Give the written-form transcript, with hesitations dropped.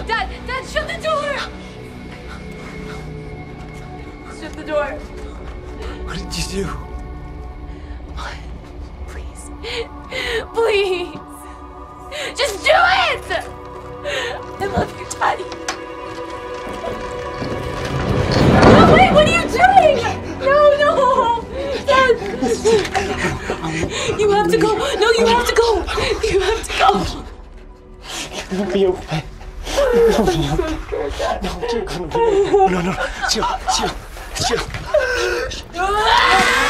Dad, shut the door! Shut the door. What did you do? Please. Please. Just do it! I love you, Daddy. No, wait, what are you doing? No. Dad. You have to go. No, you have to go. You have to go. You're gonna be okay. No, you're gonna be okay. No. Chill.